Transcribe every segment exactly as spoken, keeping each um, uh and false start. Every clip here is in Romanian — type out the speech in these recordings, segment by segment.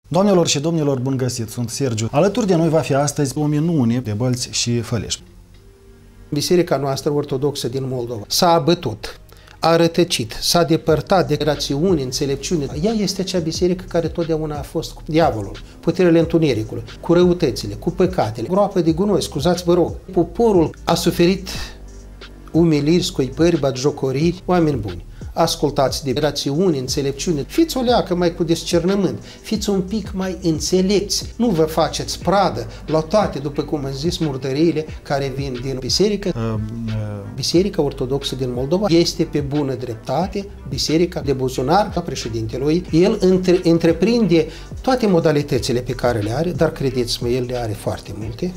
Doamnelor și domnilor, bun găsit! Sunt Sergiu. Alături de noi va fi astăzi o minune de bălți și fălești. Biserica noastră ortodoxă din Moldova s-a abătut, a rătăcit, s-a depărtat de rațiune, înțelepciune. Ea este acea biserică care totdeauna a fost cu diavolul, puterile întunericului, cu răutățile, cu păcatele, groapă de gunoi, scuzați vă rog. Poporul a suferit umiliri, scuipări, batjocoriri, oameni buni. Ascultați de rațiune, înțelepciune, fiți o leacă mai cu discernământ, fiți un pic mai înțelepți, nu vă faceți pradă la toate, după cum am zis, murdăriile care vin din biserică. Uh, uh. Biserica Ortodoxă din Moldova este pe bună dreptate biserica de buzunar a președintelui. El între, întreprinde toate modalitățile pe care le are, dar credeți-mă, el le are foarte multe,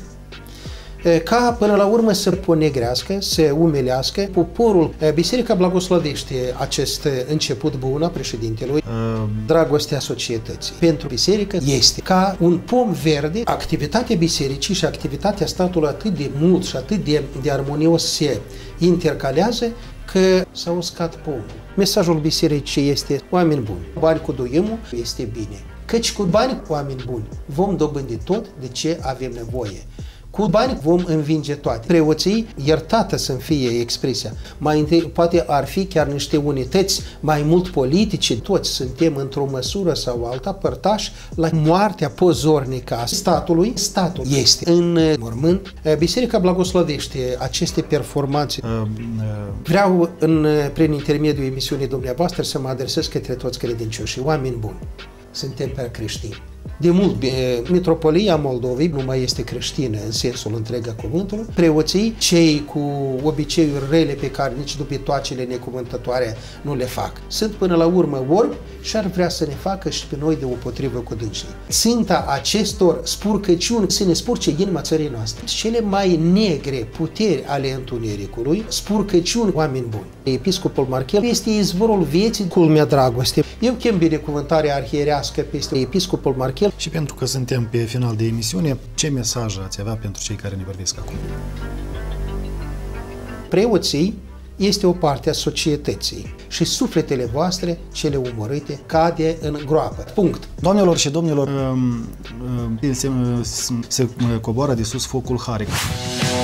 ca până la urmă să ponegrească, să umelească poporul. Biserica blagoslovește acest început bun a președintelui, dragostea societății. Pentru biserică este ca un pom verde. Activitatea bisericii și activitatea statului atât de mult și atât de, de armonios se intercalează că s-a uscat pomul. Mesajul bisericii este: oameni buni, bani cu duimul este bine, căci cu bani, oameni buni, vom dobândi tot de ce avem nevoie. Cu bani vom învinge toate. Preoții, iertată să-mi fie expresia, mai întâi, poate ar fi chiar niște unități mai mult politice, toți suntem într-o măsură sau alta părtași la moartea pozornică a statului. Statul este în mormânt. Biserica blagoslovește aceste performanțe. Vreau, în, prin intermediul emisiunii dumneavoastră, să mă adresez către toți credincioșii, oameni buni. Suntem pe creștini. De mult, Mitropolia Moldovei nu mai este creștină în sensul întreg a cuvântului. Preoții, cei cu obiceiuri rele pe care nici dubitoacele necuvântătoare nu le fac, sunt până la urmă orbi și ar vrea să ne facă și pe noi de potrivă cu dânsii. Ținta acestor spurcăciuni să ne spurce inima țării noastre. Cele mai negre puteri ale întunericului, spurcăciuni, oameni buni. Episcopul Marchel este izvorul vieții, culmea dragoste. Eu chem binecuvântarea arhierească peste episcopul Marchel. Și pentru că suntem pe final de emisiune, ce mesaj ați avea pentru cei care ne vorbesc acum? Preoții este o parte a societății și sufletele voastre, cele omorâte, cade în groapă. Punct. Doamnelor și domnilor, se, se coboară de sus focul Haric.